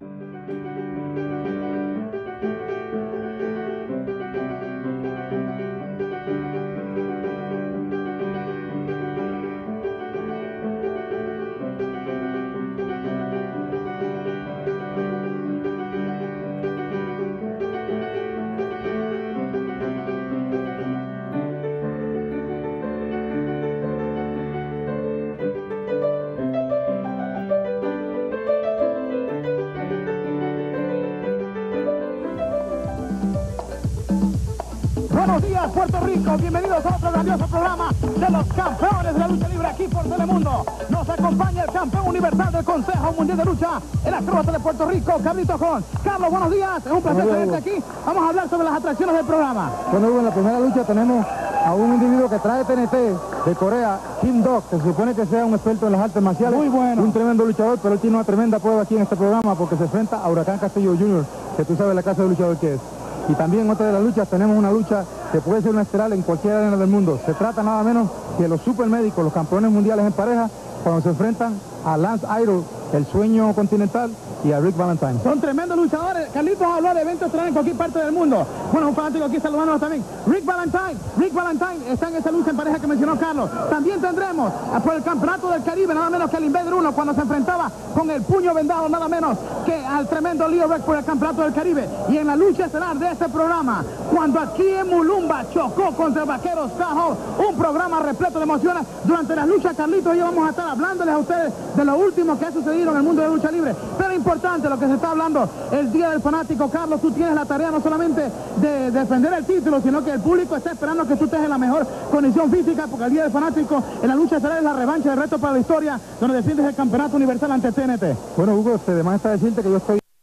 Buenos días, Puerto Rico. Bienvenidos a otro grandioso programa de los campeones de la lucha libre aquí por Telemundo. Nos acompaña el campeón universal del Consejo Mundial de Lucha, el acróbata de Puerto Rico, Carlitos Colón. Carlos, buenos días. Es un placer tenerte aquí. Vamos a hablar sobre las atracciones del programa. Bueno, Hugo, en la primera lucha tenemos a un individuo que trae TNT de Corea, Kim Dok, que se supone que sea un experto en las artes marciales. Muy bueno. Un tremendo luchador, pero él tiene una tremenda prueba aquí en este programa porque se enfrenta a Huracán Castillo Jr., que tú sabes la clase de luchador que es. Y también otra de las luchas, tenemos una lucha que puede ser una estelar en cualquier arena del mundo. Se trata nada menos que los supermédicos, los campeones mundiales en pareja, cuando se enfrentan a Lance Idol, el sueño continental, y a Rick Valentine. Son tremendos luchadores. Carlitos habló de eventos estelares en cualquier parte del mundo. Bueno, un fanático aquí saludándonos también. Rick Valentine está en esa lucha en pareja que mencionó Carlos. También tendremos por el campeonato del Caribe, nada menos que el Invader 1, cuando se enfrentaba con el puño vendado, nada menos que al tremendo Leo Rush por el campeonato del Caribe. Y en la lucha estelar de este programa, cuando aquí en Mulumba chocó contra el vaquero Scott Hall, un programa repleto de emociones. Durante las luchas, Carlitos y yo vamos a estar hablándoles a ustedes de lo último que ha sucedido en el mundo de la lucha libre. Pero importante lo que se está hablando el Día del Fanático. Carlos, tú tienes la tarea no solamente de defender el título, sino que el público está esperando que tú estés en la mejor condición física, porque el Día del Fanático en la lucha estelar es la revancha de Reto para la Historia, donde defiendes el campeonato universal ante TNT. Bueno, Hugo, además está decirte que yo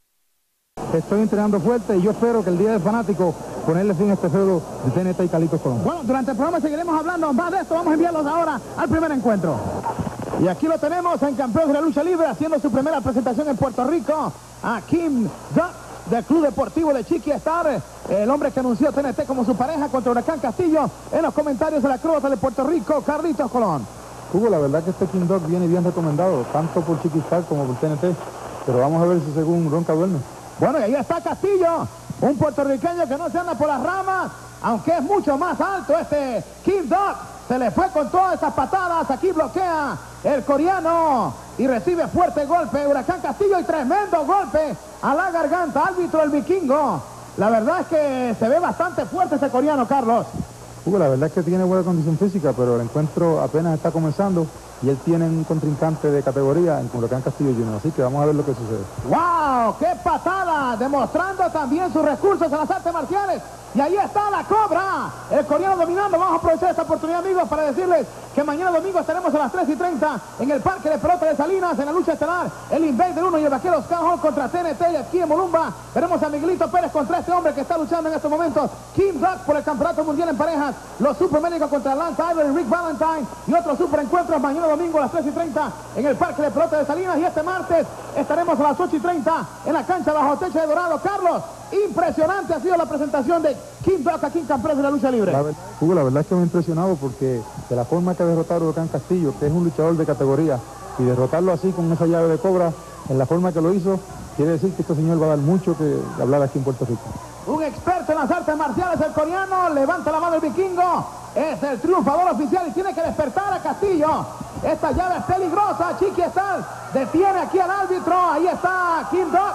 estoy entrenando fuerte y yo espero que el Día del Fanático ponerle fin a este feudo de TNT y Carlitos Colón. Bueno, durante el programa seguiremos hablando más de esto. Vamos a enviarlos ahora al primer encuentro. Y aquí lo tenemos en campeón de la lucha libre, haciendo su primera presentación en Puerto Rico, a Kim Dok, del Club Deportivo de Chiqui Star, el hombre que anunció TNT como su pareja contra Huracán Castillo. En los comentarios de la acróbata de Puerto Rico, Carlitos Colón. Hugo, la verdad que este Kim Dok viene bien recomendado, tanto por Chiqui Star como por TNT, pero vamos a ver si según Ronca duerme. Bueno, y ahí está Castillo, un puertorriqueño que no se anda por las ramas, aunque es mucho más alto este Kim Dok. Se le fue con todas esas patadas. Aquí bloquea el coreano y recibe fuerte golpe Huracán Castillo, y tremendo golpe a la garganta. Árbitro el vikingo. La verdad es que se ve bastante fuerte ese coreano, Carlos. Hugo, la verdad es que tiene buena condición física, pero el encuentro apenas está comenzando y él tiene un contrincante de categoría en Huracán Castillo Jr., así que vamos a ver lo que sucede. ¡Wow! ¡Qué patada! Demostrando también sus recursos en las artes marciales. Y ahí está la cobra, el coreano dominando. Vamos a aprovechar esta oportunidad, amigos, para decirles que mañana domingo estaremos a las 3:30 en el Parque de Pelota de Salinas, en la lucha estelar, el Invader 1 y el vaquero Scott Hall contra TNT. Y aquí en Mulumba veremos a Miguelito Pérez contra este hombre que está luchando en estos momentos, Kim Dok, por el campeonato mundial en parejas. Los supermédicos contra Lance Idol y Rick Valentine, y otros superencuentros mañana domingo a las 3:30 en el Parque de Pelota de Salinas. Y este martes estaremos a las 8:30 en la cancha bajo techo de Dorado. Carlos, impresionante ha sido la presentación de Kim Dok aquí en campeón de la lucha libre. Hugo, la verdad es que me ha impresionado porque de la forma que derrotaron a Huracán Castillo, que es un luchador de categoría, y derrotarlo así con esa llave de cobra, en la forma que lo hizo, quiere decir que este señor va a dar mucho que hablar aquí en Puerto Rico. Un experto en las artes marciales, el coreano. Levanta la mano el vikingo. Es el triunfador oficial y tiene que despertar a Castillo. Esta llave es peligrosa. Chiqui Star detiene aquí al árbitro. Ahí está Kim Dok.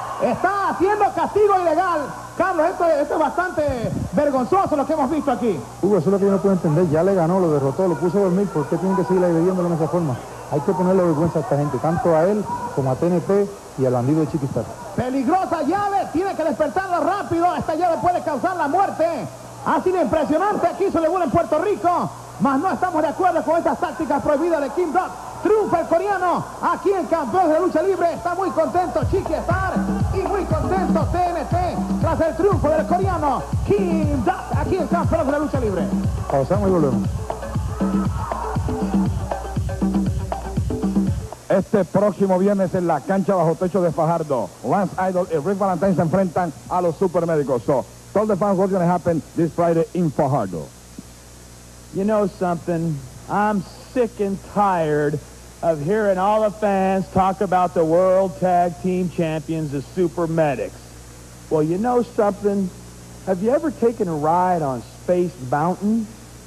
Está haciendo castigo ilegal. Carlos, esto es bastante vergonzoso lo que hemos visto aquí. Hugo, eso es lo que yo no puedo entender. Ya le ganó, lo derrotó, lo puso a dormir. ¿Por qué tienen que seguir agrediéndolo de esa forma? Hay que ponerle vergüenza a esta gente, tanto a él como a TNT y al bandido de Chiqui Star. Peligrosa llave, tiene que despertarla rápido. Esta llave puede causar la muerte. Ha sido impresionante aquí se le vuela en Puerto Rico, mas no estamos de acuerdo con estas tácticas prohibidas de Kim Dok. Triunfa el coreano aquí en campeón de la lucha libre. Está muy contento Chiqui Star y muy contento TNT tras el triunfo del coreano Kim Dok aquí en campeón de la lucha libre. Pausamos y volvemos. Este próximo viernes en la cancha bajo techo de Fajardo, Lance Idol y Rick Valentine se enfrentan a los supermédicos. So, tell the fans what's going to happen this Friday in Fajardo. You know something? I'm sick and tired of hearing all the fans talk about the World Tag Team Champions, the Super Medics. Well, you know something? Have you ever taken a ride on Space Mountain?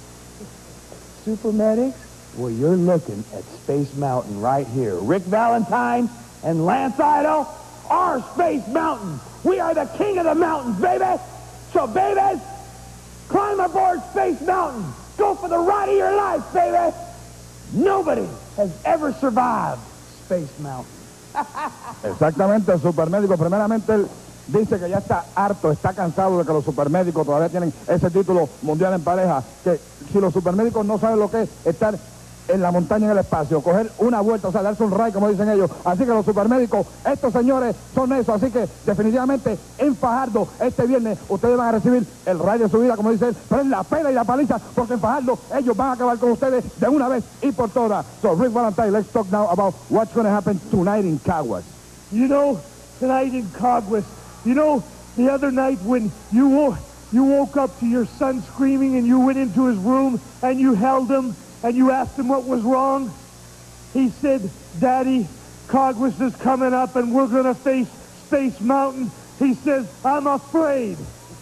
Super Medics? Well, you're looking at Space Mountain right here. Rick Valentine and Lance Idol are Space Mountain. We are the king of the mountains, baby. So, babies, climb aboard Space Mountain. Go for the ride of your life, baby. Nobody has ever survived Space Mountain. Exactamente, el supermédico. Primeramente, él dice que ya está harto, está cansado de que los supermédicos todavía tienen ese título mundial en pareja. Que si los supermédicos no saben lo que es estar en la montaña en el espacio, coger una vuelta, o sea, darse un ride, como dicen ellos. Así que los supermédicos, estos señores son eso. Así que definitivamente en Fajardo este viernes ustedes van a recibir el ride de su vida, como dice él, pero es la pena y la paliza, porque en Fajardo ellos van a acabar con ustedes de una vez y por todas. So, Rick Valentine, let's talk now about what's going to happen tonight in Caguas. You know, tonight in Caguas, you know, the other night when you woke up to your son screaming and you went into his room and you held him and you asked him what was wrong? He said, Daddy, Caguas is coming up and we're going to face Space Mountain. He says, I'm afraid.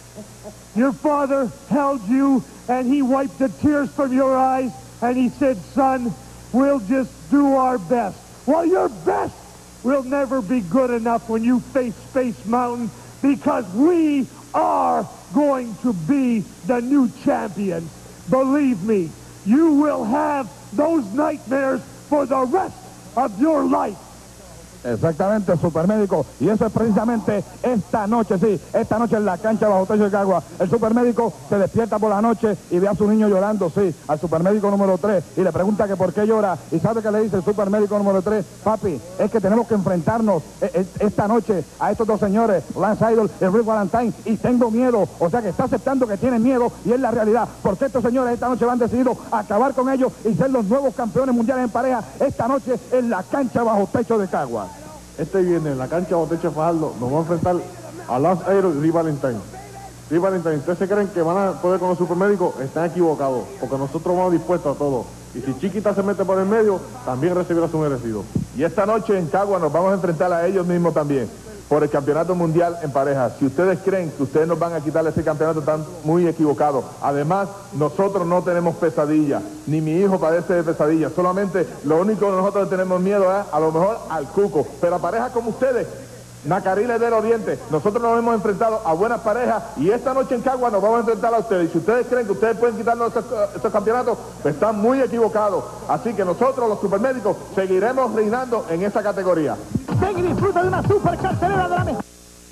Your father held you and he wiped the tears from your eyes and he said, son, we'll just do our best. Well, your best will never be good enough when you face Space Mountain, because we are going to be the new champions. Believe me, you will have those nightmares for the rest of your life. Exactamente, supermédico. Y eso es precisamente esta noche, sí, esta noche en la cancha bajo techo de Caguas. El supermédico se despierta por la noche y ve a su niño llorando, sí, al supermédico número 3, y le pregunta que por qué llora. Y sabe que le dice el supermédico número 3, papi, es que tenemos que enfrentarnos esta noche a estos dos señores, Lance Idol y Rick Valentine, y tengo miedo. O sea que está aceptando que tiene miedo, y es la realidad, porque estos señores esta noche van decidido a acabar con ellos y ser los nuevos campeones mundiales en pareja esta noche en la cancha bajo techo de Caguas. Este viernes en la cancha bajo techo de Fajardo nos vamos a enfrentar a Lance Idol y Rick Valentine. Rick Valentine, ¿ustedes se creen que van a poder con los supermédicos? Están equivocados, porque nosotros vamos dispuestos a todo. Y si Chiquita se mete por el medio, también recibirá su merecido. Y esta noche en Caguas nos vamos a enfrentar a ellos mismos también, por el campeonato mundial en pareja. Si ustedes creen que ustedes nos van a quitar ese campeonato, están muy equivocados. Además, nosotros no tenemos pesadilla, ni mi hijo padece de pesadilla. Solamente lo único que nosotros tenemos miedo es a lo mejor al cuco. Pero a parejas como ustedes, Nacariles del Oriente, nosotros nos hemos enfrentado a buenas parejas, y esta noche en Caguas nos vamos a enfrentar a ustedes. Y si ustedes creen que ustedes pueden quitarnos estos campeonatos, pues están muy equivocados. Así que nosotros, los supermédicos, seguiremos reinando en esa categoría. Ven y disfruta de una super cartelera de la mejor.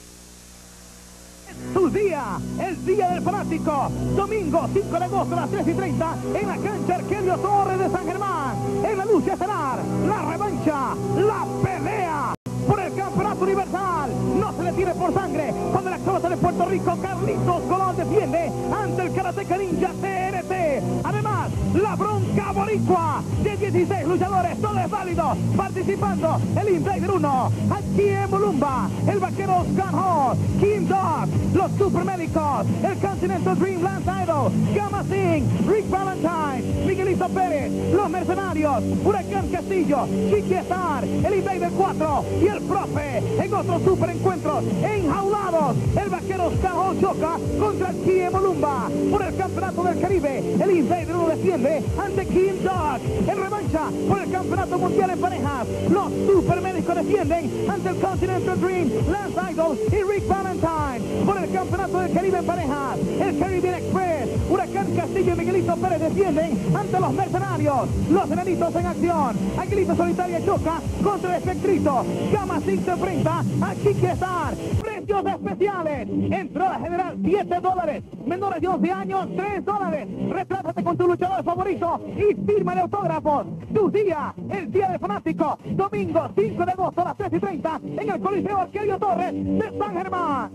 Tu día, el día del fanático, domingo 5 de agosto a las 3:30 en la cancha Arquelio Torres de San Germán. En la lucha estelar, la revancha, la pelea por el campeonato universal. No se le tiene por sangre cuando el acróbata de Puerto Rico, Carlitos Colón, defiende ante el Karateka Ninja TNT. Además, la bronca boricua de 16 luchadores, todo es válido, participando el Invader 1, aquí en Mulumba, el vaquero Scott Hall, King Dog, los supermédicos, el Continental Dream, Lance Idol, Gamma Singh, Rick Valentine, Miguelito Pérez, los mercenarios, Huracán Castillo, Chiqui Star, el Invader 4 y el profe en otros superencuentros enjaulados. El vaquero Scott Hall choca contra el Kie Molumba por el campeonato del Caribe. El Invader 1 defiende ante King Dog en revancha por el campeonato mundial en parejas. Los supermédicos defienden ante el Continental Dream, Lance Idol y Rick Valentine por el campeonato del Caribe en parejas. El Caribbean Express, Huracán Castillo y Miguelito Pérez defienden ante los mercenarios. Los enanitos en acción. Aguilita Solitaria choca contra el Espectrito. Gamma Singh se enfrenta a Chiqui Star. Precios especiales. Entrada general $7. Menores de 11 años $3. Retrátate con tu luchador favorito y fírmale autógrafos. Tu día, el día del fanático. Domingo 5 de agosto a las 3:30 en el Coliseo Arquelio Torres de San Germán.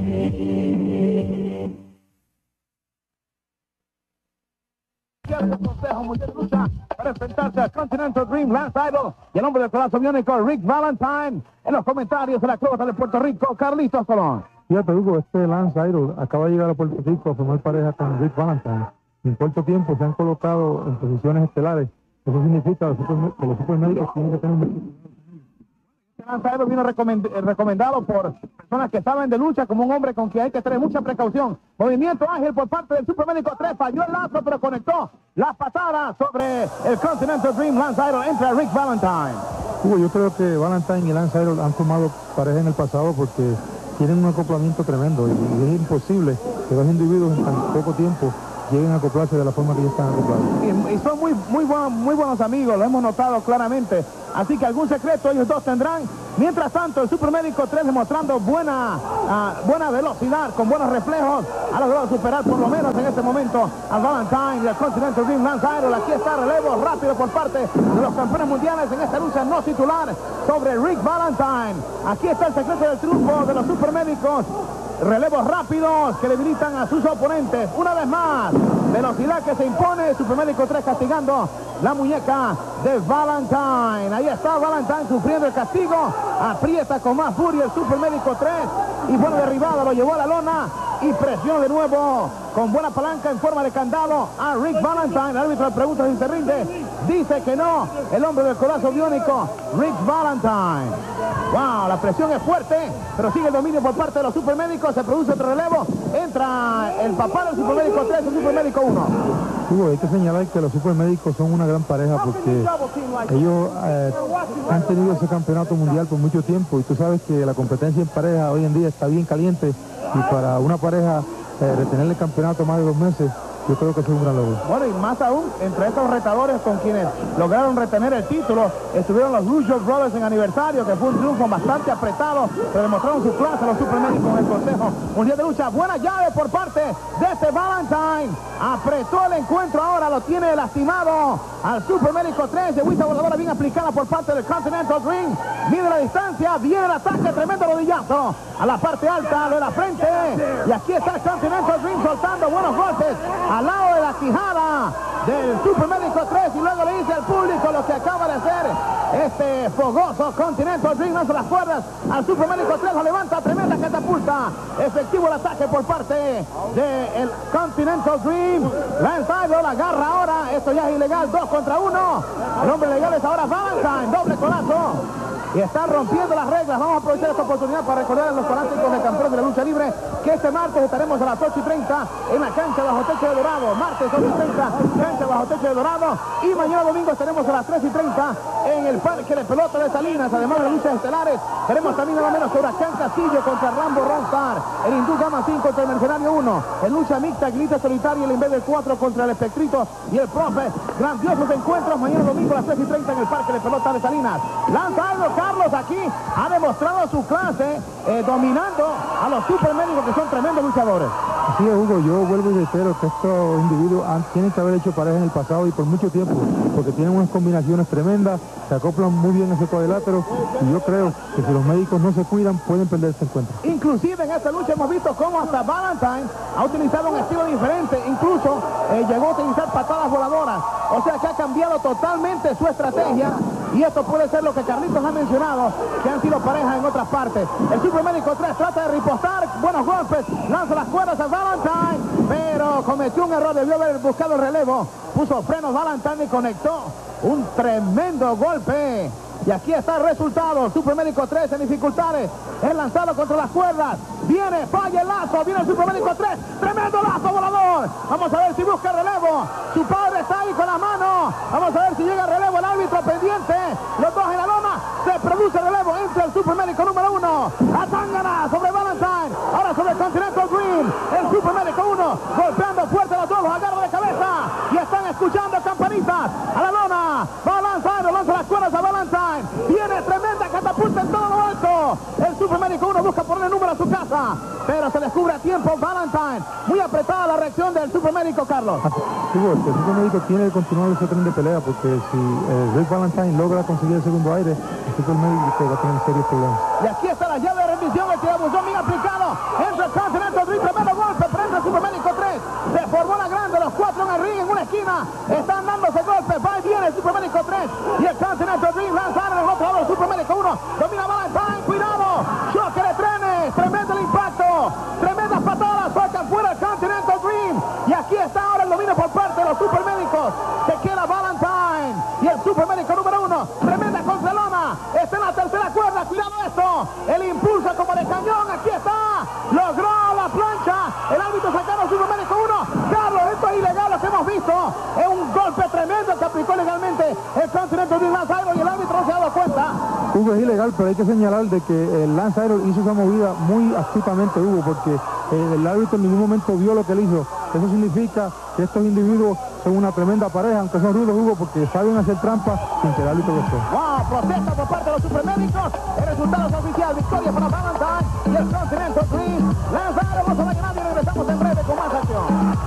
El Consejo Mundial de Lucha para enfrentarse al Continental Dream, Lance Idol y el hombre del corazón biónico, Rick Valentine. En los comentarios de la acróbata de Puerto Rico, Carlitos Colón. Fíjate, Hugo, este Lance Idol acaba de llegar a Puerto Rico a formar pareja con Rick Valentine. En corto tiempo se han colocado en posiciones estelares Eso significa que los supermédicos tienen que tener Lance Idol vino recomendado por personas que saben de lucha como un hombre con quien hay que tener mucha precaución. Movimiento ágil por parte del Supermédico 3, falló el lazo pero conectó las patadas sobre el Continental Dream. Lance Idol entra Rick Valentine. Hugo, yo creo que Valentine y Lance Idol han formado pareja en el pasado porque tienen un acoplamiento tremendo y es imposible que dos individuos en tan poco tiempo lleguen a acoplarse de la forma que ya están acoplados. Y son muy buenos amigos, lo hemos notado claramente. Así que algún secreto ellos dos tendrán. Mientras tanto, el Supermédico 3 demostrando buena velocidad, con buenos reflejos, ha logrado superar por lo menos en este momento al Valentine y al Continental Dream. Lance Idol, aquí está relevo rápido por parte de los campeones mundiales en esta lucha no titular sobre Rick Valentine. Aquí está el secreto del triunfo de los Supermédicos. Relevos rápidos que debilitan a sus oponentes. Una vez más, velocidad que se impone. Supermédico 3 castigando la muñeca de Valentine. Ahí está Valentine sufriendo el castigo. Aprieta con más furia el Supermédico 3. Y buena derribada, lo llevó a la lona. Y presión de nuevo con buena palanca en forma de candado a Rick Valentine. El árbitro le pregunta si se rinde. Dice que no. El hombre del codazo biónico, Rick Valentine. Wow, la presión es fuerte, pero sigue el dominio por parte de los Supermédicos. Se produce otro relevo. Entra el papá del Supermédico 3, el Supermédico 1. Hugo, hay que señalar que los Supermédicos son una gran pareja porque ellos han tenido ese campeonato mundial por mucho tiempo y tú sabes que la competencia en pareja hoy en día está bien caliente y para una pareja retener el campeonato más de 2 meses, yo creo que es un gran logro. Bueno, y más aún, entre estos retadores con quienes lograron retener el título, estuvieron los Lucha Brothers en aniversario, que fue un triunfo bastante apretado, pero demostraron su clase a los Supermédicos en el Consejo Mundial de Lucha. Buena llave por parte de este Valentine. Apretó el encuentro ahora, lo tiene lastimado al Supermédico 3. Llegüita voladora bien aplicada por parte del Continental Dream. Mide la distancia, viene el ataque, tremendo rodillazo a la parte alta de la frente. Y aquí está el Continental Dream soltando buenos golpes al lado de la quijada del Supermédico 3 y luego le dice al público lo que acaba de hacer este fogoso Continental Dream. Lanza las cuerdas al Supermédico 3, lo levanta, tremenda catapulta. Efectivo el ataque por parte del Continental Dream. Lance Idol agarra ahora, esto ya es ilegal, 2 contra 1. El hombre legal es ahora Valentine, doble codazo. Y están rompiendo las reglas. Vamos a aprovechar esta oportunidad para recordar a los fanáticos de campeones de la lucha libre que este martes estaremos a las 8:30 en la cancha bajo techo de Dorado. Martes 8:30, cancha bajo techo de Dorado. Y mañana domingo estaremos a las 3:30 en el parque de pelota de Salinas. Además de las luchas estelares, tenemos también nada menos que Huracán Castillo contra Rambo Ronstar, el Hindú Gama 5 contra el Mercenario 1, en lucha mixta, Glita Solitario, el Invader 4 contra el Espectrito y el Profe. Grandiosos encuentros mañana domingo a las 3:30 en el parque de pelota de Salinas. Lance Idol, Carlos, aquí ha demostrado su clase dominando a los Supermédicos, que son tremendos luchadores. Así es, Hugo, yo vuelvo y reitero que estos individuos tienen que haber hecho pareja en el pasado y por mucho tiempo, porque tienen unas combinaciones tremendas, se acoplan muy bien ese cuadrilátero y yo creo que si los médicos no se cuidan pueden perder este encuentro. Inclusive en esta lucha hemos visto cómo hasta Valentine ha utilizado un estilo diferente, incluso llegó a utilizar patadas voladoras, o sea que ha cambiado totalmente su estrategia. Y esto puede ser lo que Carlitos ha mencionado, que han sido parejas en otras partes. El Supermédico 3 trata de ripostar, buenos golpes, lanza las cuerdas a Valentine, pero cometió un error, debió haber buscado el relevo. Puso frenos Valentine y conectó un tremendo golpe. Y aquí está el resultado. Supermédico 3 en dificultades. Es lanzado contra las cuerdas. Viene, falla el lazo. Viene el Supermédico 3. Tremendo lazo volador. Vamos a ver si busca el relevo. Su padre está ahí con la mano. Vamos a ver si llega el relevo. El árbitro pendiente. Los dos en la lona. Se produce el relevo. Entra el Supermédico número 1. Atangana sobre Valentine. Ahora sobre el Continental Dream. El Supermédico 1. Golpeando fuerte a los dos. Los agarra de cabeza. Y están escuchando campanitas. A la lona. Va lanzando. Lanza las cuerdas a Valentine. Viene tremenda catapulta en todo lo alto. El Supermédico 1 busca ponerle número a su casa, pero se descubre a tiempo Valentine. Muy apretada la reacción del Supermédico, Carlos. Hugo, el Supermédico tiene que continuar ese tren de pelea porque si Rick Valentine logra conseguir el segundo aire, el Supermédico va a tener serios problemas. Y aquí está la llave de rendición, el tirabuzón bien aplicado. Entra el Continental Dream, tremendo golpe, prende el Supermédico 3. Se formó la grande, los 4 en el ring en una esquina. Están dándose golpes, va y viene el Supermédico 3. Y el Continental Dream lanza en el otro lado el Supermédico 1. Domina Valentine, cuidado. Choque de trenes, tremendo el impacto. Tremendas patadas, sacan fuera el Continental Dream. Y aquí está ahora el dominio por parte de los Supermédicos. Se queda Valentine. Y El impulso como de cañón. Aquí está. Logró la plancha. El árbitro sacaron Supermédico 1. Carlos, esto es ilegal lo que hemos visto. Es un golpe tremendo que aplicó legalmente el Continental de Lance Arrow y el árbitro no se ha dado cuenta. Hugo, es ilegal, pero hay que señalar de que el Lance Arrow hizo esa movida muy astutamente, Hugo, porque el árbitro en ningún momento vio lo que él hizo. Eso significa que estos individuos son una tremenda pareja, aunque son rudos, Hugo, porque saben hacer trampa sin que el árbitro lo esté. Protesta por parte de los Supermédicos. El resultado es oficial. Victoria para Valentine y el Continental Dream. Lance Arrow, vamos a la llamada y regresamos en breve con más acción.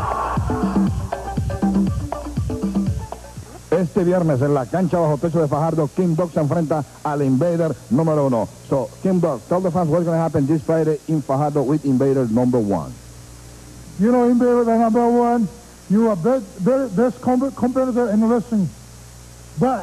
Este viernes en la cancha bajo techo de Fajardo, King Dog se enfrenta al Invader número 1. So, King Dog, tell the fans what's going to happen this Friday in Fajardo with Invader number 1. You know, Invader number 1, you are best competitor in wrestling. But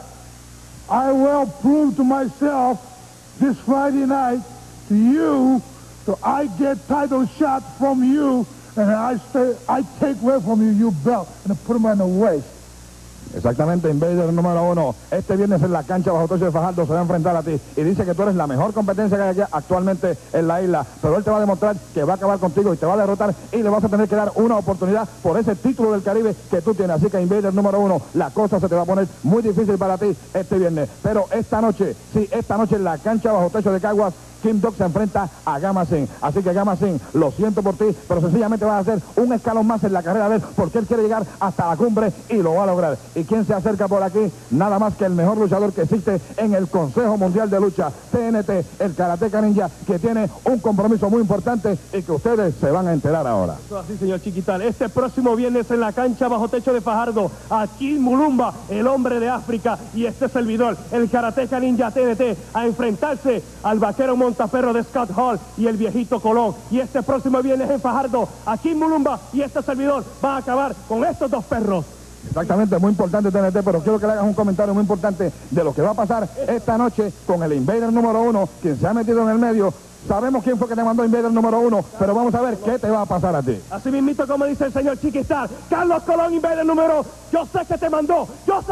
I will prove to myself this Friday night to you that I get title shot from you and I take away from you your belt and I put them on the waist. Exactamente, Invader número 1. Este viernes en la cancha bajo techo de Fajardo se va a enfrentar a ti y dice que tú eres la mejor competencia que hay aquí actualmente en la isla, pero él te va a demostrar que va a acabar contigo y te va a derrotar y le vas a tener que dar una oportunidad por ese título del Caribe que tú tienes. Así que Invader número 1, la cosa se te va a poner muy difícil para ti este viernes, pero esta noche, sí, esta noche en la cancha bajo techo de Caguas, King Dog se enfrenta a Gama Sin. Así que Gama Sin, lo siento por ti, pero sencillamente vas a hacer un escalón más en la carrera de él, porque él quiere llegar hasta la cumbre y lo va a lograr. ¿Y quién se acerca por aquí? Nada más que el mejor luchador que existe en el Consejo Mundial de Lucha, TNT, el Karateka Ninja, que tiene un compromiso muy importante y que ustedes se van a enterar ahora. Así, señor Chiquital, este próximo viernes en la cancha bajo techo de Fajardo, aquí Mulumba, el hombre de África, y este servidor, el Karateka Ninja TNT, a enfrentarse al vaquero Montaferro de Scott Hall y el viejito Colón. Y este próximo viernes en Fajardo, aquí en Mulumba, y este servidor va a acabar con estos dos perros. Exactamente, muy importante TNT, pero quiero que le hagas un comentario muy importante de lo que va a pasar esta noche con el Invader número 1, quien se ha metido en el medio. Sabemos quién fue que te mandó Invader número 1, pero vamos a ver qué te va a pasar a ti. Así mismito como dice el señor Chiquistar, Carlos Colón, Invader número, yo sé que te mandó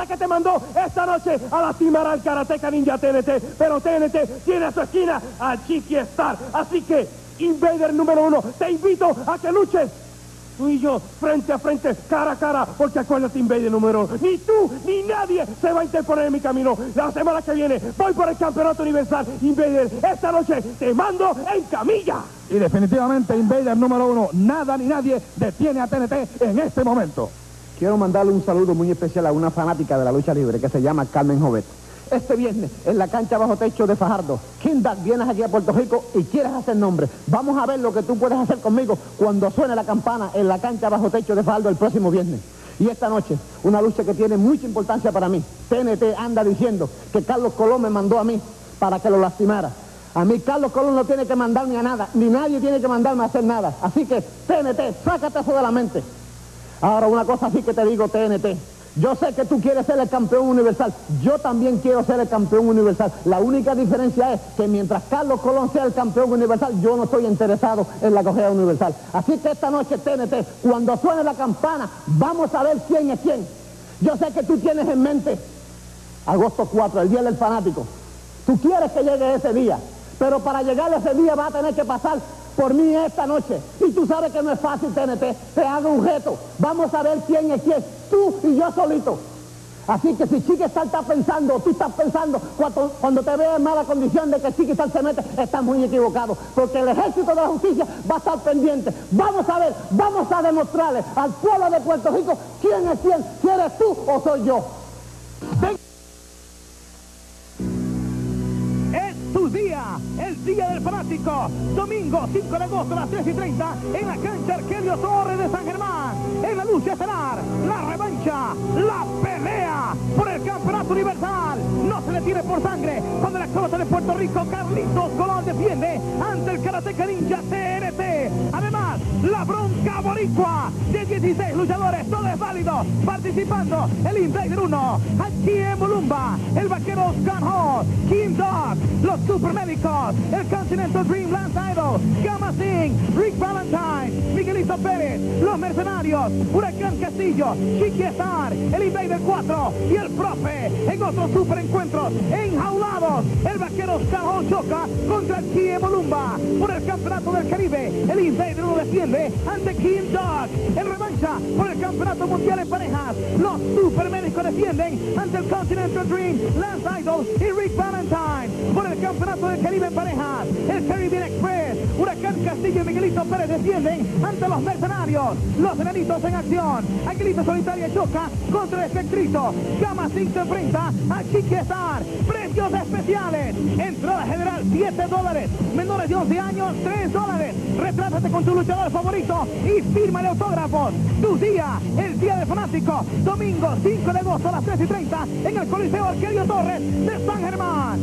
esta noche a lastimar al Karateka Ninja TNT, pero TNT tiene a su esquina a Chiquistar. Así que, Invader número 1, te invito a que luches tú y yo, frente a frente, cara a cara, porque acuérdate, Invader número 1, ni tú ni nadie se va a interponer en mi camino. La semana que viene voy por el campeonato universal. Invader, esta noche te mando en camilla. Y definitivamente, Invader número 1, nada ni nadie detiene a TNT en este momento. Quiero mandarle un saludo muy especial a una fanática de la lucha libre que se llama Carmen Jovet. Este viernes, en la cancha bajo techo de Fajardo, King Dog, vienes aquí a Puerto Rico y quieres hacer nombre. Vamos a ver lo que tú puedes hacer conmigo cuando suene la campana en la cancha bajo techo de Fajardo el próximo viernes. Y esta noche, una lucha que tiene mucha importancia para mí. TNT anda diciendo que Carlos Colón me mandó a mí para que lo lastimara. A mí Carlos Colón no tiene que mandarme a nada, ni nadie tiene que mandarme a hacer nada. Así que, TNT, sácate eso de la mente. Ahora, una cosa sí que te digo, TNT. Yo sé que tú quieres ser el campeón universal. Yo también quiero ser el campeón universal. La única diferencia es que mientras Carlos Colón sea el campeón universal, yo no estoy interesado en la correa universal. Así que esta noche, TNT, cuando suene la campana, vamos a ver quién es quién. Yo sé que tú tienes en mente agosto 4, el día del fanático. Tú quieres que llegue ese día, pero para llegar a ese día va a tener que pasar por mí esta noche. Y tú sabes que no es fácil, TNT. Te hago un reto. Vamos a ver quién es quién. Tú y yo solito. Así que si Chiquistar está pensando, tú estás pensando, cuando te veas en mala condición de que Chiquistar se mete, estás muy equivocado. Porque el ejército de la justicia va a estar pendiente. Vamos a ver, vamos a demostrarle al pueblo de Puerto Rico quién es quién. Si eres tú o soy yo. Ven. Tu día, el día del fanático, domingo 5 de agosto a las 3:30 en la cancha Arquelio Torres de San Germán, en la lucha estelar, la revancha, la pelea por el campeonato universal. No se le tire por sangre cuando el exólogo de Puerto Rico, Carlitos Colón, defiende ante el Karateka Ninja TNT. Además, la bronca boricua de 16 luchadores, todo es válido, participando el Invader 1, Hachi Mulumba, el vaquero Scott Hall, King Dog, los Supermédicos, el Continental Dream, Lance Idol, Gamma Singh, Rick Valentine, Miguelito Pérez, los Mercenarios, Huracán Castillo, Chiqui Star, el Invader 4 y el Profe en otros super encuentros enjaulados. El vaquero Scott Hall choca contra el Hachi Mulumba por el campeonato del Caribe. El Invader 1 defiende ante King Dog en revancha por el campeonato mundial en parejas. Los Supermédicos defienden ante el Continental Dream, Lance Idol y Rick Valentine por el campeonato del Caribe en parejas. El Caribbean Express, Huracán Castillo y Miguelito Pérez defienden ante los Mercenarios. Los Enanitos en acción. Aguilita Solitaria choca contra el Espectrito. Gamma Singh se enfrenta a Chiqui Star. Precios especiales. Entrada general $7. Menores de 11 años $3. Retrátate con tu luchador favorito y fírmale autógrafos. Tu día, el día de fanático, domingo 5 de agosto a las 3:30 en el Coliseo Arquelio Torres de San Germán.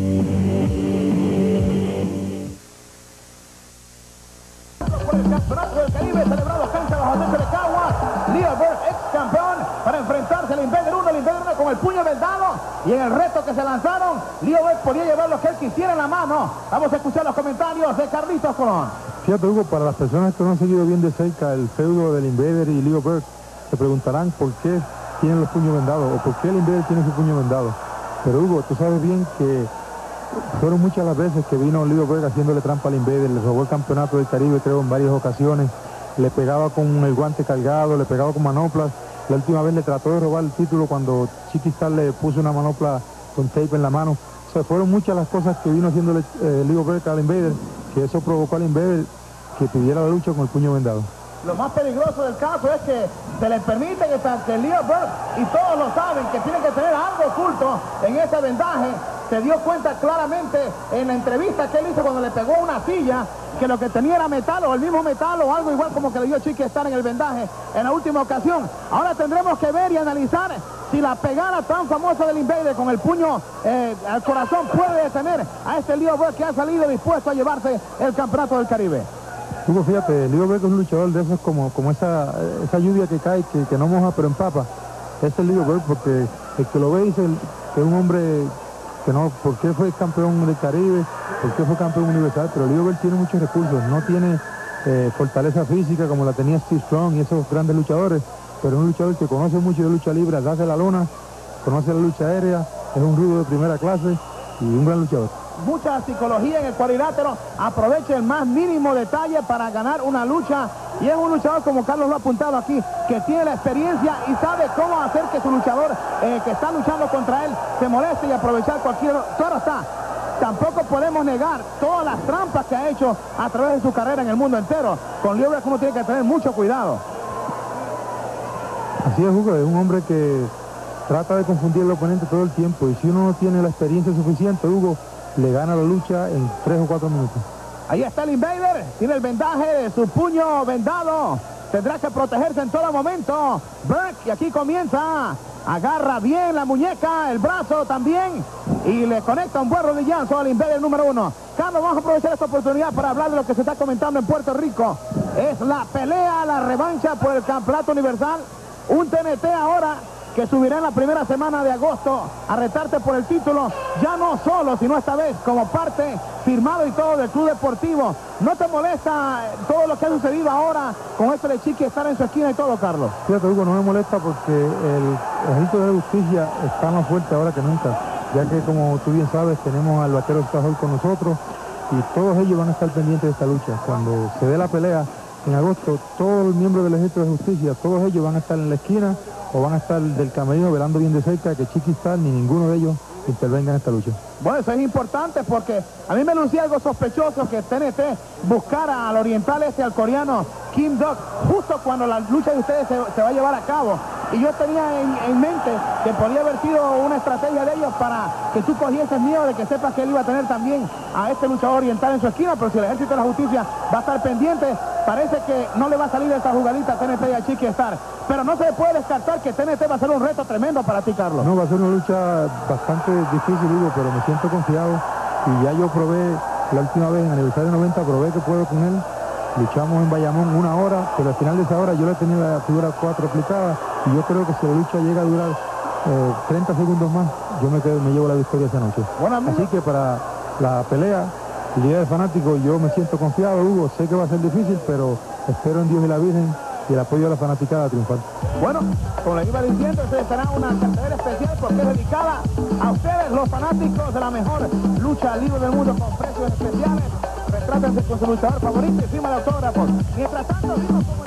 Por el campeonato del Caribe celebrado cancha bajo techo de Caguas, Leo Burke, ex campeón, para enfrentarse al Invader 1, con el puño vendado, y en el reto que se lanzaron, Leo Burke podía llevar lo que él quisiera en la mano. Vamos a escuchar los comentarios de Carlitos Colón. Fíjate, Hugo, para las personas que no han seguido bien de cerca el feudo del Invader y Leo Burke, se preguntarán por qué tienen los puños vendados o por qué el Invader tiene su puño vendado. Pero Hugo, tú sabes bien que fueron muchas las veces que vino Leo Burke haciéndole trampa al Invader, le robó el campeonato del Caribe, creo, en varias ocasiones, le pegaba con el guante cargado, le pegaba con manoplas. La última vez le trató de robar el título cuando Chiqui Star le puso una manopla con tape en la mano. O sea, fueron muchas las cosas que vino haciéndole Leo Burke al Invader, que eso provocó al Invader que pidiera la lucha con el puño vendado. Lo más peligroso del caso es que se les permite que Leo Burke, y todos lo saben, que tiene que tener algo oculto en ese vendaje. Se dio cuenta claramente en la entrevista que él hizo cuando le pegó una silla, que lo que tenía era metal, o el mismo metal, o algo igual como que le dio Chiqui Star en el vendaje en la última ocasión. Ahora tendremos que ver y analizar si la pegada tan famosa del Invader con el puño al corazón puede detener a este Leo Burke, que ha salido dispuesto a llevarse el campeonato del Caribe. Hugo, fíjate, Leo Burke es un luchador de esos como esa lluvia que cae, que no moja pero empapa. Es el Leo Burke, porque el que lo ve dice que es un hombre que no, ¿por qué fue campeón del Caribe? ¿Por qué fue campeón universal? Pero Leo Burke tiene muchos recursos, no tiene fortaleza física como la tenía Steve Strong y esos grandes luchadores, pero es un luchador que conoce mucho de lucha libre, hace la lona, conoce la lucha aérea, es un rudo de primera clase y un gran luchador. Mucha psicología en el cuadrilátero, aprovecha el más mínimo detalle para ganar una lucha, y es un luchador, como Carlos lo ha apuntado aquí, que tiene la experiencia y sabe cómo hacer que su luchador que está luchando contra él se moleste y aprovechar cualquier... Claro está, tampoco podemos negar todas las trampas que ha hecho a través de su carrera en el mundo entero. Con Leo Burke uno tiene que tener mucho cuidado. Así es, Hugo, es un hombre que trata de confundir al oponente todo el tiempo, y si uno no tiene la experiencia suficiente, Hugo, le gana la lucha en 3 o 4 minutos. Ahí está el Invader, tiene el vendaje de su puño vendado, tendrá que protegerse en todo momento. Burke, y aquí comienza, agarra bien la muñeca, el brazo también, y le conecta un buen rodillazo al Invader número 1. Carlos, vamos a aprovechar esta oportunidad para hablar de lo que se está comentando en Puerto Rico. Es la pelea, la revancha por el campeonato universal, un TNT ahora que subirá en la primera semana de agosto a retarte por el título, ya no solo, sino esta vez como parte firmado y todo del club deportivo. ¿No te molesta todo lo que ha sucedido ahora con esto de Chiqui Star en su esquina y todo, Carlos? Fíjate, Hugo, no me molesta porque el ejército de justicia está más fuerte ahora que nunca, ya que, como tú bien sabes, tenemos al vaquero Scott Hall con nosotros, y todos ellos van a estar pendientes de esta lucha. Cuando se dé la pelea en agosto, todos los miembros del ejército de justicia, todos ellos van a estar en la esquina o van a estar del camerino velando bien de cerca que Chiqui Star ni ninguno de ellos intervenga en esta lucha. Bueno, eso es importante porque a mí me lucía algo sospechoso que TNT buscara al oriental al coreano Kim Dog justo cuando la lucha de ustedes se va a llevar a cabo. Y yo tenía en mente que podía haber sido una estrategia de ellos para que tú cogieses miedo de que sepas que él iba a tener también a este luchador oriental en su esquina, pero si el ejército de la justicia va a estar pendiente, parece que no le va a salir esa jugadita a TNT y a Chiqui Star. Pero no se puede descartar que TNT va a ser un reto tremendo para ti, Carlos. No, va a ser una lucha bastante difícil, Hugo, pero me siento confiado, y ya yo probé la última vez en aniversario 90, probé que puedo con él, luchamos en Bayamón 1 hora, pero al final de esa hora yo le tenía la figura 4 aplicada y yo creo que si la lucha llega a durar 30 segundos más, yo me llevo la victoria esa noche. Así que para la pelea, el día del fanático, yo me siento confiado, Hugo. Sé que va a ser difícil, pero espero en Dios y la Virgen y el apoyo de la fanaticada a triunfar. Bueno, como les iba diciendo, ustedes estarán una cartelera especial porque es dedicada a ustedes, los fanáticos de la mejor lucha libre del mundo, con precios especiales. Retrátense con su luchador favorito y firma de autógrafos. Mientras tanto, vimos como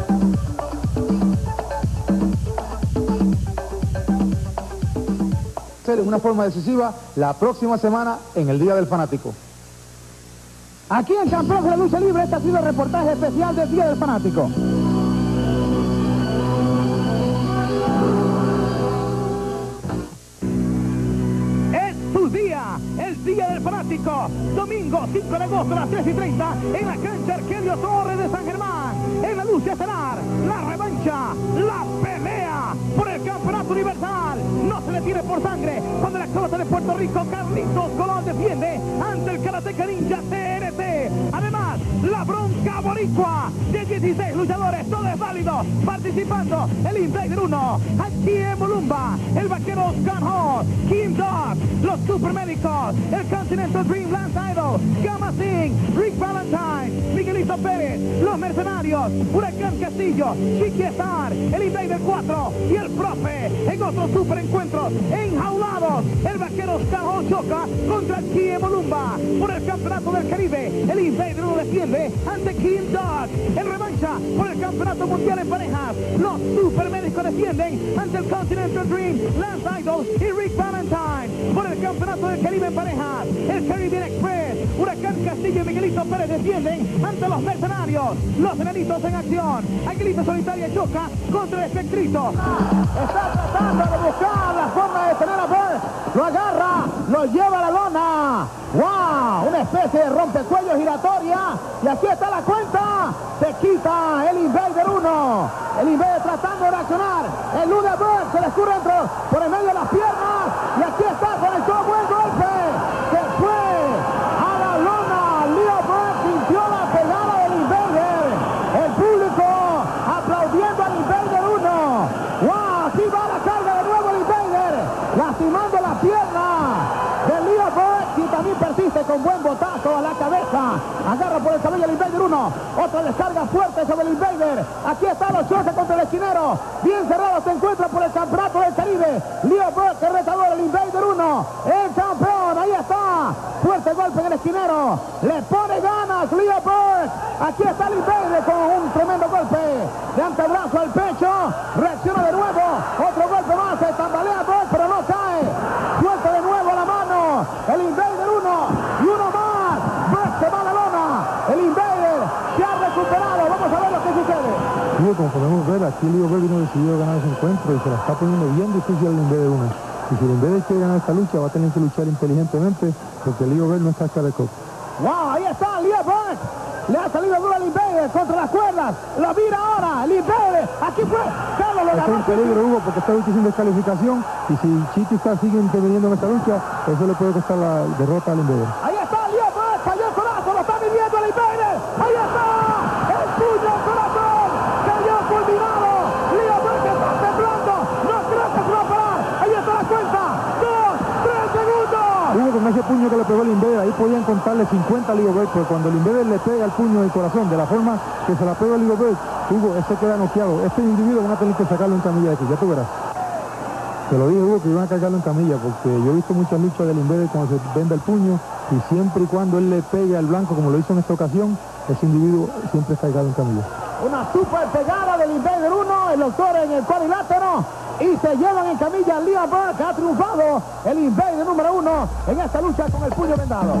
de una forma decisiva la próxima semana en el Día del Fanático. aquí en Campeones de la Lucha Libre, este ha sido el reportaje especial del Día del Fanático. El Día del Fanático, domingo 5 de agosto a las 3:30 en la cancha Arquelio Torres de San Germán, en la lucha estelar, la revancha, la pelea por el campeonato universal. No se detiene por sangre cuando el acróbata de Puerto Rico, Carlitos Colón, defiende ante el Karateka Ninja TNT. Además, la bronca boricua de 16 luchadores, todo es válido, participando el Invader 1, aquí en Mulumba, el vaquero Scott Hall, Kim Dog, los Supermédicos, el Continental Dream, Lance Idol, Gamma Singh, Rick Valentine, Miguelito Pérez, los Mercenarios, Huracán Castillo, Chiqui Star, el Invader 4 y el Profe en otros super encuentros enjaulados. El vaquero Scott Hall choca contra el Kie Molumba por el campeonato del Caribe. El Invader 1 defiende ante Kim Dog en revancha por el campeonato mundial en parejas. Los Supermédicos defienden ante el Continental Dream, Lance Idol y Rick Valentine por el campeonato del Caribe en parejas. El Caribbean Express, Huracán Castillo y Miguelito Pérez defienden ante los Mercenarios. Los Enanitos en acción. Aguilita Solitaria choca contra el Espectrito. Está tratando de buscar la forma de tener a Bert. Lo agarra, lo lleva a la lona. ¡Wow! Una especie de rompecuellos giratoria. Y aquí está la cuenta. Se quita el Invader 1. El Invader tratando de reaccionar. El Lude Bert se le escurre por el medio de las piernas. Y aquí está con el todo buen golpe. Se fue a la lona. Leo Bert sintió la pegada del Invader. El público aplaudiendo al Invader 1. ¡Wow! Aquí va la carga de nuevo el Invader. Lastimando la pierna de Leo Bert. Y también persiste con buen botazo a la cabeza. Agarra por el cabello el Invader 1. Otra descarga fuerte sobre el Invader. Aquí está los choques contra el esquinero. Bien cerrado se encuentra por el campeonato del Caribe. Leo Bert, el retador, el Invader 1. El campeón, ahí está. Fuerte golpe en el esquinero. Le pone ganas Leo Bert. Aquí está el Invader con un tremendo golpe de antebrazo al pecho. Reacciona de nuevo. Otro golpe más. Se tambalea Bert, pero no cae. Suelta de nuevo la mano. El Invader 1 y uno más. Bert se va a la lona. El Invader se ha recuperado. Vamos a ver lo que sucede. Sí, como podemos ver, aquí Leo Bert vino decidido a ganar ese encuentro y se la está poniendo bien difícil al Invader 1. Y si el Invader quiere ganar esta lucha, va a tener que luchar inteligentemente porque Leo Bert no está cara de coco. ¡Wow! Ahí está Leo Bert. Le ha salido duro al Invader contra las cuerdas. La mira ahora. El Invader. Aquí fue. Carlos lo Este es ganó. un peligro, Hugo, porque esta lucha es sin descalificación y si Chiqui Star sigue interviniendo en esta lucha, eso le puede costar la derrota al Invader. Ahí está Leo Bert. Cayó el corazón. Lo está midiendo el Invader. Ahí está. El puño al corazón. Cayó fulminado. Leo Bert está temblando. No creo que se va a parar. Ahí está la cuenta. 2, 3 segundos. Hugo, con ese puño que le pegó el Invader, ahí podían contarle 50 a Leo Bert, pero cuando el Invader le pega el puño en el corazón, de la forma que se la pega a Leo Bert, Hugo, este queda noqueado. Este individuo van a tener que sacarlo en camilla de aquí, ya tú verás. Te lo dije, Hugo, que iban a cargarlo en camilla, porque yo he visto muchas luchas del Invader cuando se venda el puño, y siempre y cuando él le pegue al blanco, como lo hizo en esta ocasión, ese individuo siempre es cargado en camilla. Una super pegada del Invader 1, el doctor en el cuadrilátero, y se llevan en camilla a Leo Bert, que ha triunfado el Invader número 1 en esta lucha con el puño vendado.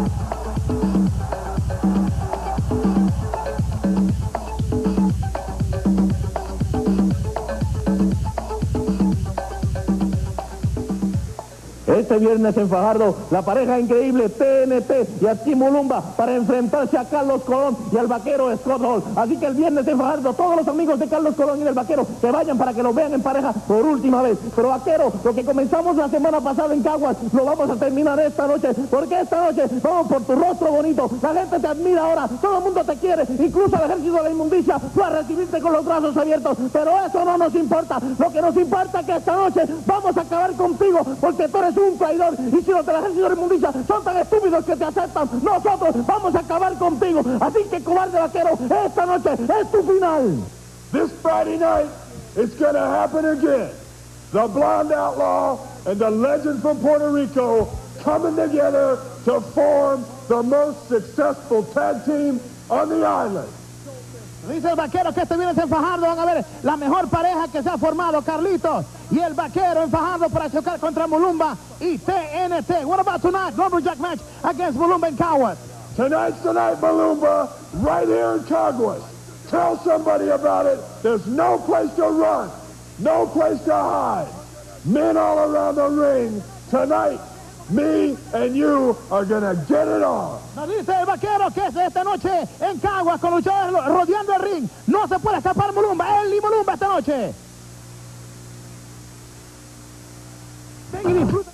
Este viernes en Fajardo, la pareja increíble TNT y Hakeem Mulumba para enfrentarse a Carlos Colón y al vaquero Scott Hall. Así que el viernes en Fajardo, todos los amigos de Carlos Colón y del vaquero se vayan para que los vean en pareja por última vez. Pero vaquero, lo que comenzamos la semana pasada en Caguas, lo vamos a terminar esta noche, porque esta noche vamos por tu rostro bonito. La gente te admira ahora, todo el mundo te quiere, incluso el ejército de la inmundicia va a recibirte con los brazos abiertos. Pero eso no nos importa, lo que nos importa es que esta noche vamos a acabar contigo, porque tú eres un traidor, y si los del ejército de inmundicia son tan estúpidos que te aceptan, nosotros vamos a acabar contigo. Así que, cobarde vaquero, esta noche es tu final. This Friday night, it's going to happen again. The Blonde Outlaw and the legend from Puerto Rico coming together to form the most successful tag team on the island. Dice el vaquero que este viernes en Fajardo van a ver la mejor pareja que se ha formado, Carlitos y el vaquero en Fajardo para chocar contra Mulumba y TNT. What about tonight? Lumberjack match against Mulumba and Caguas. Tonight's the night, Mulumba, right here in Caguas. Tell somebody about it. There's no place to run, no place to hide. Men all around the ring. Tonight, me and you are gonna get it on. Nos dice el vaquero que es esta noche en Caguas con luchadores rodeando el ring. No se puede escapar Mulumba, él y Mulumba esta noche. Ven y disfruta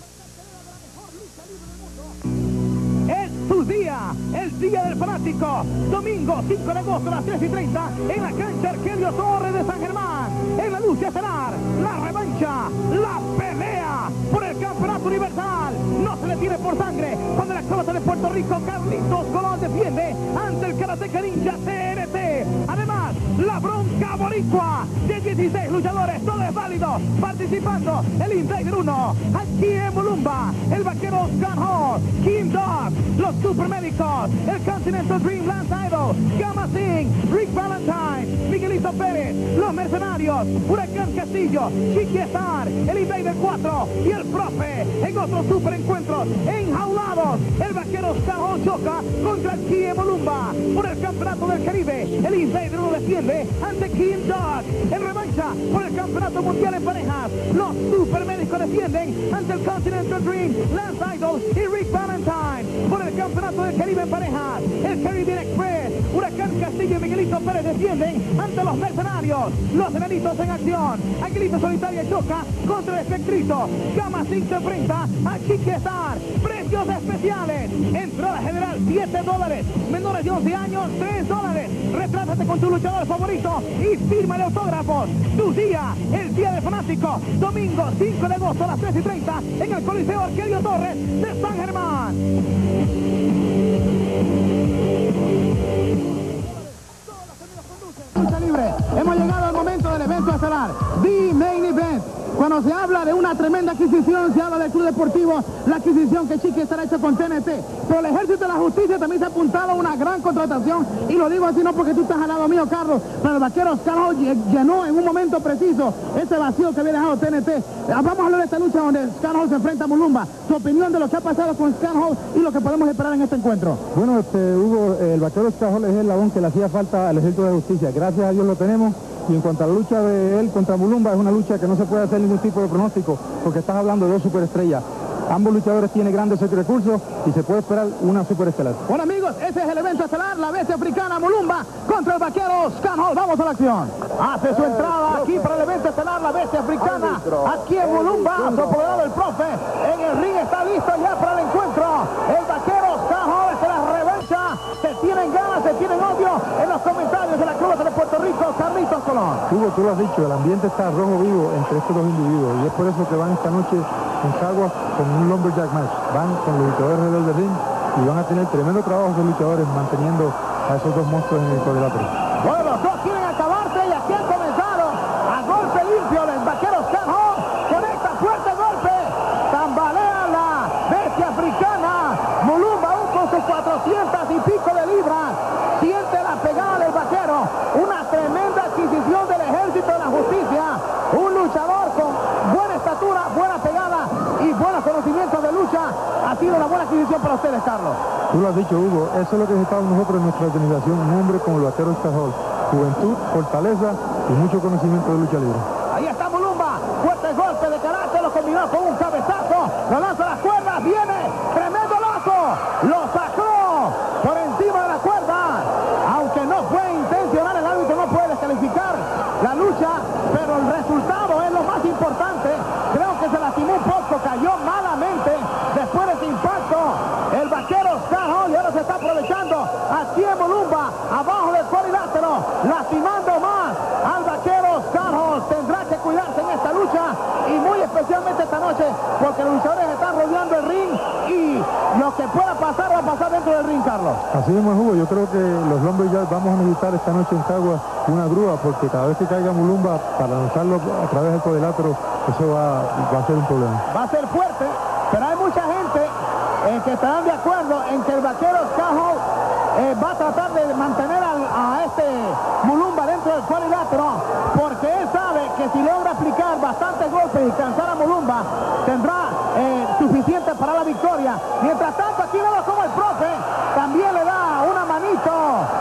es tu día, el día del fanático. Domingo 5 de agosto a las 3:30 en la cancha Arquelio Torres de San Germán. En la lucha estelar, la revancha, la pelea por el campeonato universal. No se le tiene por sangre cuando el acróbata de Puerto Rico, Carlitos Colón, defiende ante el Karateka Ninja TNT. Además, la bronca boricua de 16 luchadores, todo es válido. Participando el Invader 1, Hakeem Mulumba, el vaquero Scott Hall, King Dog, los supermédicos, el Continental Dream, Lance Idol, Gamma Singh, Rick Valentine, Miguelito Pérez, los mercenarios, Huracán Castillo, Chiqui Star, el Invader 4 y el profe en otro super encuentro enjaulados. El vaquero Scott Hall choca contra el Hakeem Mulumba por el campeonato del Caribe. El Invader 1 defiende ante King Dog en revancha por el campeonato mundial en parejas. Los supermédicos defienden ante el Continental Dream, Lance Idol y Rick Valentine por el campeonato del Caribe en parejas. El Caribbean Express, Huracán Castillo y Miguelito Pérez defienden ante los mercenarios. Los enanitos en acción. Aguilita Solitaria choca contra el Espectrito. Gamma Singh se enfrenta a Chiqui Star. Precios especiales. Entrada general $7. Menores de 11 años $3. Retrátate con tu luchador favorito y fírmale autógrafos. Tu día, el día del fanático. Domingo 5 de agosto a las 3:30 en el Coliseo Arquelio Torres de San Germán. Lucha libre. Hemos llegado al momento del evento estelar, The Main Event. Cuando se habla de una tremenda adquisición, se habla del Club Deportivo, la adquisición que Chiqui estará hecha con TNT. Pero el Ejército de la Justicia también se ha apuntado a una gran contratación, y lo digo así no porque tú estás al lado mío, Carlos, pero el vaquero Scott Hall llenó en un momento preciso ese vacío que había dejado TNT. Vamos a hablar de esta lucha donde Scott Hall se enfrenta a Mulumba. Tu opinión de lo que ha pasado con Scott Hall y lo que podemos esperar en este encuentro. Bueno, Hugo, el vaquero Scott Hall es el labón que le hacía falta al Ejército de Justicia. Gracias a Dios lo tenemos. Y en cuanto a la lucha de él contra Mulumba, es una lucha que no se puede hacer ningún tipo de pronóstico, porque estás hablando de dos superestrellas. Ambos luchadores tienen grandes recursos y se puede esperar una superestelar. Bueno, amigos, ese es el evento estelar, la bestia africana Mulumba contra el vaquero Scott Hall. Vamos a la acción. Hace su entrada aquí para el evento estelar, la bestia africana. Aquí en Mulumba, su apoderado el profe. En el ring está listo ya para el encuentro. El vaquero Scott Hall se la revancha. Se tienen ganas, se tienen odio en los comentarios de la Cruz de Puerto Rico, Carlitos Colón. Hugo, tú lo has dicho, el ambiente está rojo vivo entre estos dos individuos y es por eso que van esta noche en Caguas con un Lumberjack match. Van con los luchadores alrededor del ring y van a tener tremendo trabajo de luchadores manteniendo a esos dos monstruos en el cuadrilátero. Bueno, los dos quieren acabarse y aquí han comenzado a golpe limpio. El vaquero Scott Hall conecta fuerte golpe. Tambalea la bestia africana. Mulumba aún con sus 400 y pico de libras. Siente la pegada del vaquero. Una tremenda adquisición del Ejército de la Justicia. Un luchador con buena estatura, buena pegada y buenos conocimientos de lucha. Ha sido una buena adquisición para ustedes, Carlos. Tú lo has dicho, Hugo, eso es lo que necesitamos nosotros en nuestra organización, un hombre como el vaquero Scott Hall. Juventud, fortaleza y mucho conocimiento de lucha libre. Ahí está Mulumba, fuerte golpe de carácter, lo combinó con un cabezazo. lo lanza a las cuerdas, viene, tremendo lazo, lo sacó por encima de la cuerda, aunque no fue intencional, el árbitro no puede descalificar la lucha, pero el resultado es lo más importante. Creo que se lastimó un poco, cayó malamente después de ese impacto el vaquero Scott Hall, y ahora se está aprovechando aquí en Mulumba, abajo del cuadrilátero, lastimando más al vaquero Scott Hall. Tendrá que cuidarse en esta lucha, y muy especialmente esta noche, porque los luchadores están rodeando el ring, y lo que pueda pasar va a pasar dentro del ring, Carlos. Así mismo, Hugo, yo creo que los Lumberjacks vamos a necesitar esta noche en Caguas una grúa, porque cada vez que caiga Mulumba, para lanzarlo a través del cuadrilátero, eso va a ser un problema. Va a ser fuerte, pero hay mucha gente que estarán de acuerdo en que el vaquero Scott Hall va a tratar de mantener a este Mulumba dentro del cuadrilátero, porque él sabe que si logra aplicar bastantes golpes y cansar a Mulumba, tendrá suficiente para la victoria. Mientras tanto, aquí vemos como el profe también le da una manito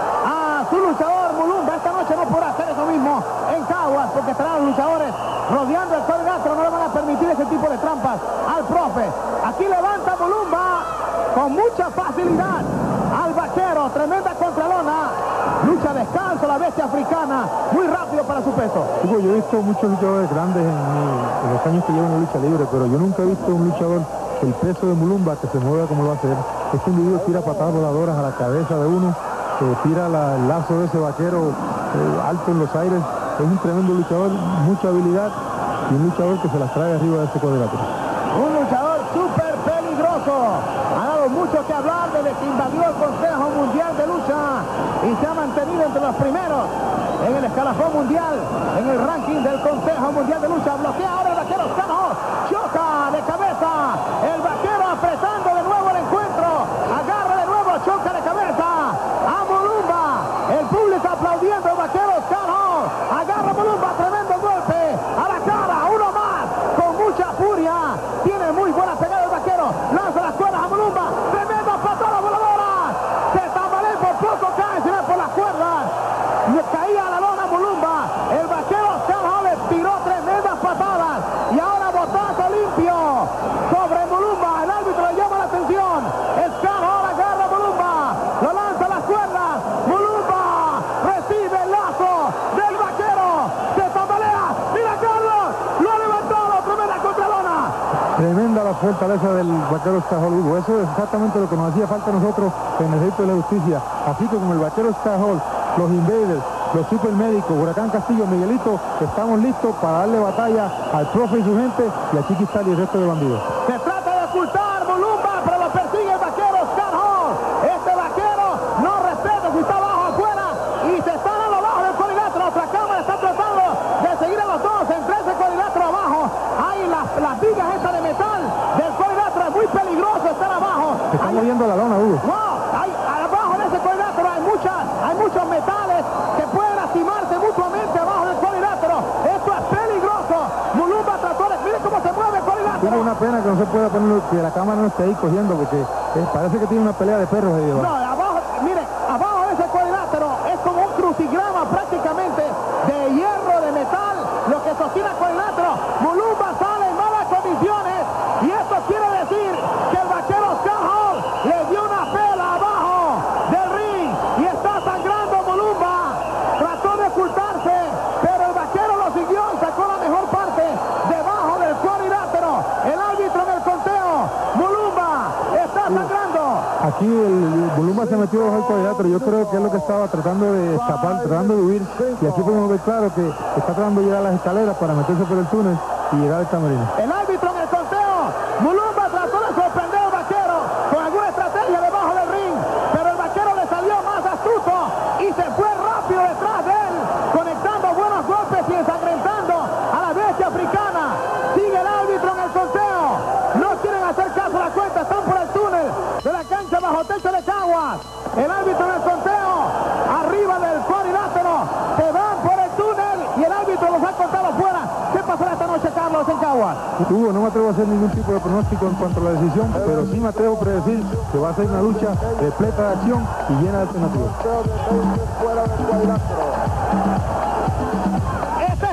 a su luchador Mulumba. Esta noche no podrá hacer eso mismo en Caguas, porque estarán los luchadores rodeando el cuadrilátero, no le van a permitir ese tipo de trampas al profe. Aquí levanta Mulumba con mucha facilidad al vaquero, tremenda contralona, lucha descalzo, la bestia africana, muy rápido para su peso. Hugo, yo he visto muchos luchadores grandes en los años que llevo en la lucha libre, pero yo nunca he visto un luchador, el peso de Mulumba, que se mueva como lo va a hacer. Este individuo tira patadas voladoras a la cabeza de uno, tira el lazo de ese vaquero alto en los aires. Es un tremendo luchador, mucha habilidad, y un luchador que se las trae arriba de este cuadrilátero. Un luchador súper peligroso. Ha dado mucho que hablar desde que invadió el Consejo Mundial de Lucha y se ha mantenido entre los primeros en el escalafón mundial, en el ranking del Consejo Mundial de Lucha. Bloquea ahora el vaquero Scott Hall, choca de cabeza, el vaquero apretando de nuevo el encuentro, agarra de nuevo, choca de cabeza a Mulumba, el público aplaudiendo el vaquero Scott Hall, agarra Mulumba, tremendo golpe a la cara, uno más, con mucha furia, tiene muy buena pegada el vaquero, lanza las cuerdas a Mulumba, tremenda patada voladora, se tambalea por poco, cae encima por las cuerdas, caía a la lona Mulumba, el vaquero Scott Hall le tiró tremendas patadas, y ahora botazo limpio sobre Mulumba, el árbitro le llama la atención, Scott Hall agarra a Mulumba, lo lanza a las cuerdas, Mulumba recibe el lazo del vaquero, se tambalea, mira Carlos, lo ha levantado, tremenda contralona. Tremenda la fortaleza del vaquero Scott Hall, Hugo. Eso es exactamente lo que nos hacía falta a nosotros en el ejército de la justicia. Así que con el vaquero Scott Hall, los invaders, los supermédicos, Huracán Castillo, Miguelito, estamos listos para darle batalla al profe y su gente, y a Chiquistal y el resto de bandidos. Se trata de ocultar Mulumba, pero lo persigue el vaquero Scott Hall. Este vaquero no respeta si está abajo o afuera, y se están a lo bajo del cuadrilátero. Otra cámara está tratando de seguir a los dos entre ese cuadrilátero abajo. Hay las vigas estas de metal del cuadrilátero, es muy peligroso estar abajo. Se están moviendo la lona, Hugo. No, abajo de ese cuadrilátero hay muchos metales que pueden lastimarse mutuamente abajo del cuadrilátero. Esto es peligroso. Mulumba trató de... Mire cómo se mueve el cuadrilátero. Tiene una pena que no se pueda poner, que la cámara no esté ahí cogiendo, porque parece que tiene una pelea de perros ahí debajo. No, abajo, mire, abajo de ese cuadrilátero es como un crucigrama prácticamente de hierro, de metal, lo que sostiene el cuadrilátero. Mulumba sale en malas condiciones, y esto quiere decir que el vaquero Scott Hall le dio una pela abajo del ring y está sangrando Mulumba. Trató de ocultarse, pero el vaquero lo siguió y sacó la mejor parte debajo del cuadrilátero. El árbitro en el conteo, Mulumba está sangrando. Aquí el Mulumba se metió bajo el cuadrilátero. Yo creo que es lo que estaba tratando de escapar, tratando de huir. Y aquí podemos ver claro que está tratando de llegar a las escaleras para meterse por el túnel y llegar al camerino. El árbitro en el conteo, Mulumba trató de sorprender al vaquero con alguna estrategia debajo del ring, pero el vaquero le salió más astuto y se fue rápido detrás de él, conectando buenos golpes y ensangrentando a la bestia africana. Sigue el árbitro en el conteo, no quieren hacer caso a la cuenta, están por el túnel de la cancha bajo techo de Caguas. El árbitro en el conteo, arriba del cuadrilátero, se van por el túnel y el árbitro los ha contado fuera. ¿Qué pasará esta noche, Carlos, en Caguas? Hugo, no me atrevo a hacer ningún tipo de pronóstico en cuanto a la decisión, pero sí me atrevo a predecir que va a ser una lucha repleta de acción y llena de alternativas. Esta es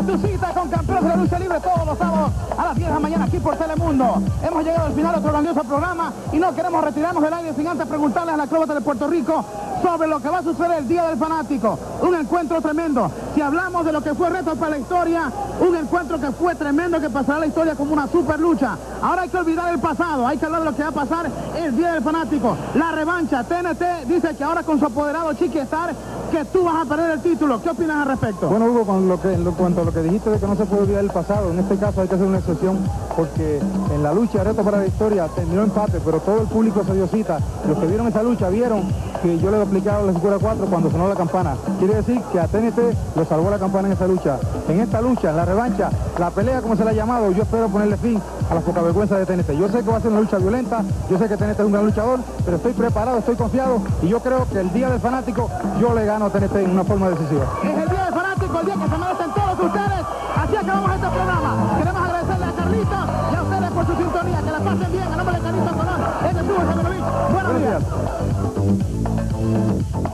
tu cita con campeones de la lucha libre todos los sábados a las 10 de la mañana aquí por Telemundo. Hemos llegado al final de otro grandioso programa y no queremos retirarnos del aire sin antes preguntarles a la acróbata de Puerto Rico sobre lo que va a suceder el Día del Fanático. Un encuentro tremendo. Si hablamos de lo que fue reto para la historia, un encuentro que fue tremendo, que pasará a la historia como una super lucha. Ahora hay que olvidar el pasado, hay que hablar de lo que va a pasar el Día del Fanático. La revancha, TNT dice que ahora con su apoderado Chiqui Star, que tú vas a perder el título. ¿Qué opinas al respecto? Bueno, Hugo, en cuanto a lo que dijiste de que no se puede olvidar el pasado, en este caso hay que hacer una excepción porque en la lucha de reto para la historia terminó empate, pero todo el público se dio cita. Los que vieron esa lucha vieron que yo les explicaba a la figura 4 cuando sonó la campana. Quiere decir que a TNT lo salvó la campana en esa lucha. En esta lucha, en la revancha, la pelea como se la ha llamado, yo espero ponerle fin a las pocavergüenzas de TNT. Yo sé que va a ser una lucha violenta, yo sé que TNT es un gran luchador, pero estoy preparado, estoy confiado y yo creo que el Día del Fanático yo le gano a TNT en una forma decisiva. Es el Día del Fanático, el día que se merecen todos ustedes. Así acabamos este programa. Queremos agradecerle a Carlitos y a ustedes por su sintonía. Que la pasen bien. A nombre de Carlitos Colón, este es Hugo Seminovich. Buenos días.